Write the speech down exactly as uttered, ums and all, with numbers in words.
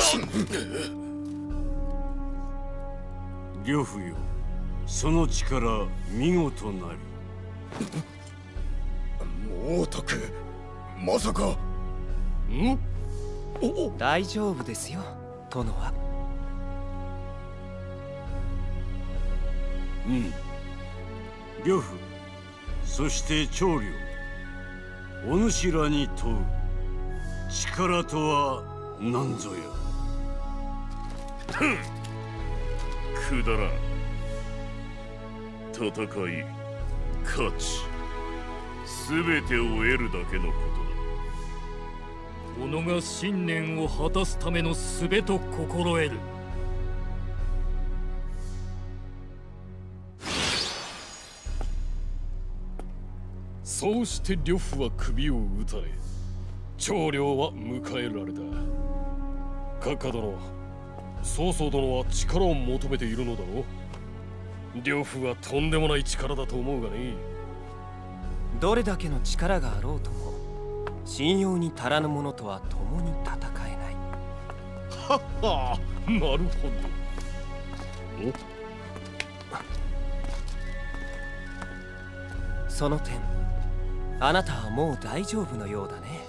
呂布よ、その力見事なり。 猛徳、まさか。ん？ お大丈夫ですよ、殿は。 うん。呂布、そして長領、お主らに問う力とは何ぞや。 ふん、くだらん。戦い、勝ち、すべてを得るだけのことだ。 己が信念を果たすための術と心得る。 そうして呂布は首を討たれ、長領は迎えられた。閣下殿、曹操殿は力を求めているのだろう。呂布はとんでもない力だと思うがね。 どれだけの力があろうとも、信用に足らぬ者とは共に戦えない。 はっは、なるほど。 その点、あなたはもう大丈夫のようだね。